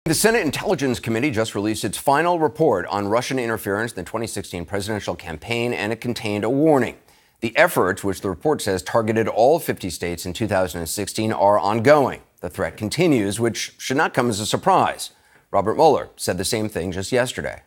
The Senate Intelligence Committee just released its final report on Russian interference in the 2016 presidential campaign, and it contained a warning. The efforts, which the report says targeted all 50 states in 2016, are ongoing. The threat continues, which should not come as a surprise. Robert Mueller said the same thing just yesterday.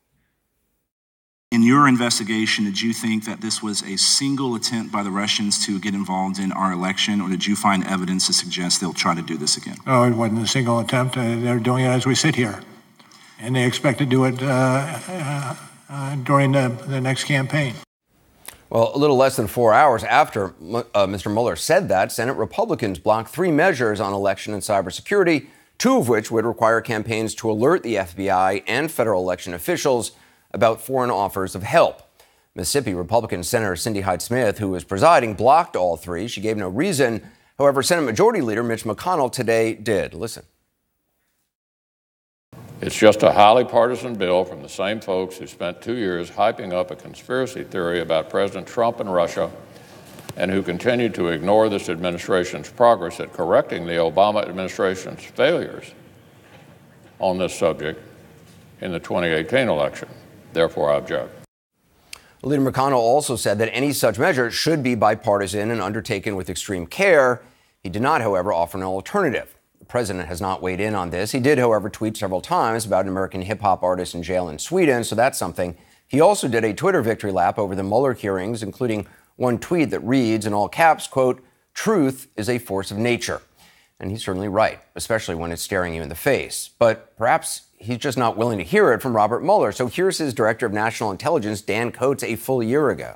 In your investigation, did you think that this was a single attempt by the Russians to get involved in our election, or did you find evidence to suggest they'll try to do this again? Oh, it wasn't a single attempt. They're doing it as we sit here. And they expect to do it during the next campaign. Well, a little less than 4 hours after Mr. Mueller said that, Senate Republicans blocked 3 measures on election and cybersecurity, 2 of which would require campaigns to alert the FBI and federal election officials about foreign offers of help. Mississippi Republican Senator Cindy Hyde-Smith, who was presiding, blocked all 3. She gave no reason. However, Senate Majority Leader Mitch McConnell today did. Listen. It's just a highly partisan bill from the same folks who spent 2 years hyping up a conspiracy theory about President Trump and Russia, and who continue to ignore this administration's progress at correcting the Obama administration's failures on this subject in the 2018 election. Therefore, I object. Leader McConnell also said that any such measure should be bipartisan and undertaken with extreme care. He did not, however, offer an alternative. The president has not weighed in on this. He did, however, tweet several times about an American hip-hop artist in jail in Sweden, so that's something. He also did a Twitter victory lap over the Mueller hearings, including one tweet that reads, in all caps, quote, "Truth is a force of nature." And he's certainly right, especially when it's staring you in the face. But perhaps he's just not willing to hear it from Robert Mueller. So here's his Director of National Intelligence, Dan Coats, a full year ago.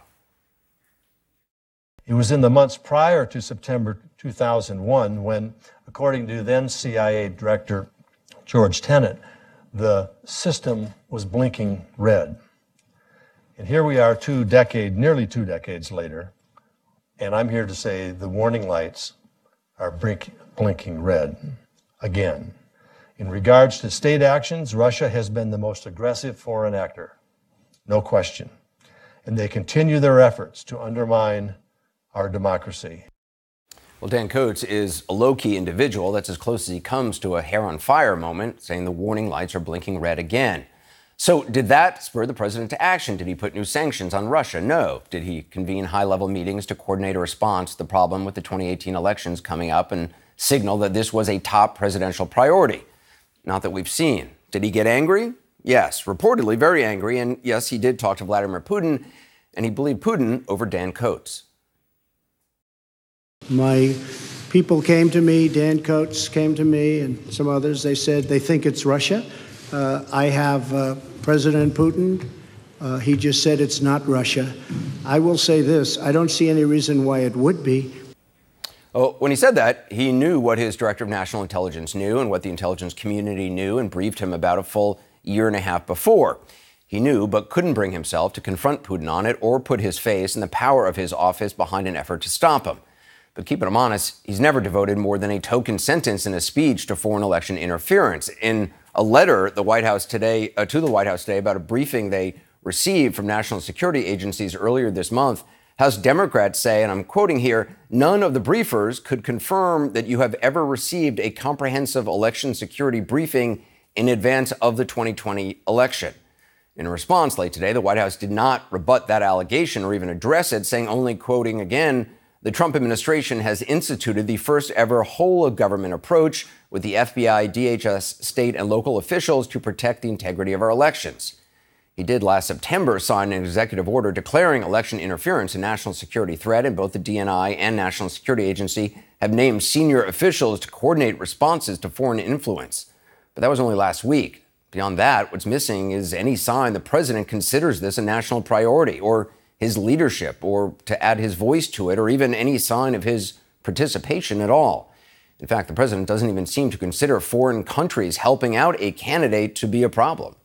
It was in the months prior to September 2001 when, according to then CIA Director George Tenet, the system was blinking red. And here we are nearly 2 decades later, and I'm here to say the warning lights are blinking red again. In regards to state actions, Russia has been the most aggressive foreign actor, no question. And they continue their efforts to undermine our democracy. Well, Dan Coats is a low-key individual. That's as close as he comes to a hair on fire moment, saying the warning lights are blinking red again. So did that spur the president to action? Did he put new sanctions on Russia? No. Did he convene high-level meetings to coordinate a response to the problem with the 2018 elections coming up and signal that this was a top presidential priority? Not that we've seen. Did he get angry? Yes, reportedly very angry. And yes, he did talk to Vladimir Putin, and he believed Putin over Dan Coats. My people came to me, Dan Coats came to me, and some others. They said they think it's Russia. I have President Putin. He just said it's not Russia. I will say this. I don't see any reason why it would be. Oh, when he said that, he knew what his Director of National Intelligence knew and what the intelligence community knew and briefed him about a full year and a half before. He knew but couldn't bring himself to confront Putin on it or put his face and the power of his office behind an effort to stop him. But keeping him honest, he's never devoted more than a token sentence in a speech to foreign election interference. In a letter to the White House today about a briefing they received from national security agencies earlier this month, House Democrats say, and I'm quoting here, none of the briefers could confirm that you have ever received a comprehensive election security briefing in advance of the 2020 election. In a response late today, the White House did not rebut that allegation or even address it, saying only, quoting again, the Trump administration has instituted the first ever whole of government approach with the FBI, DHS, state and local officials to protect the integrity of our elections. He did last September sign an executive order declaring election interference a national security threat, and both the DNI and National Security Agency have named senior officials to coordinate responses to foreign influence. But that was only last week. Beyond that, what's missing is any sign the president considers this a national priority, or his leadership, or to add his voice to it, or even any sign of his participation at all. In fact, the president doesn't even seem to consider foreign countries helping out a candidate to be a problem.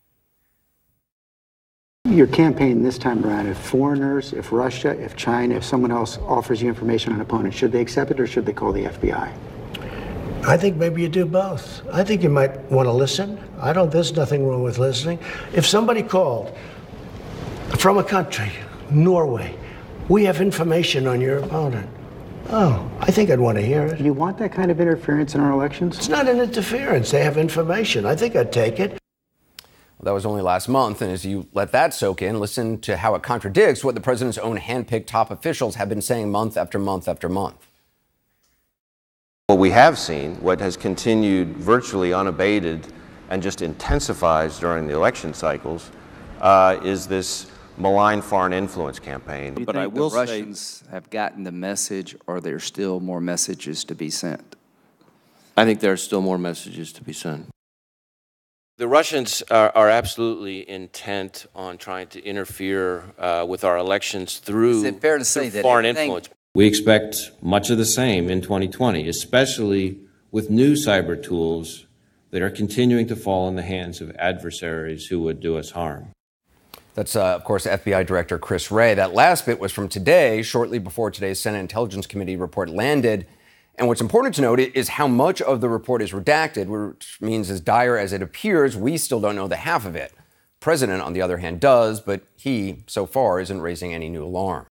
Your campaign this time around, if foreigners, if Russia, if China, if someone else offers you information on an opponent, should they accept it or should they call the FBI? I think maybe you do both. I think you might want to listen. There's nothing wrong with listening. If somebody called from a country, Norway, we have information on your opponent. Oh, I think I'd want to hear it. You want that kind of interference in our elections? It's not an interference. They have information. I think I'd take it. Well, that was only last month, and as you let that soak in, listen to how it contradicts what the president's own handpicked top officials have been saying month after month after month. What we have seen, what has continued virtually unabated and just intensifies during the election cycles, is this malign foreign influence campaign. But I will say, the Russians have gotten the message, or there's still more messages to be sent? I think there are still more messages to be sent. The Russians are absolutely intent on trying to interfere with our elections through, Is it fair to say that foreign influence. We expect much of the same in 2020, especially with new cyber tools that are continuing to fall in the hands of adversaries who would do us harm. That's, of course, FBI Director Chris Wray. That last bit was from today, shortly before today's Senate Intelligence Committee report landed. And what's important to note is how much of the report is redacted, which means as dire as it appears, we still don't know the half of it. The president, on the other hand, does, but he, so far, isn't raising any new alarm.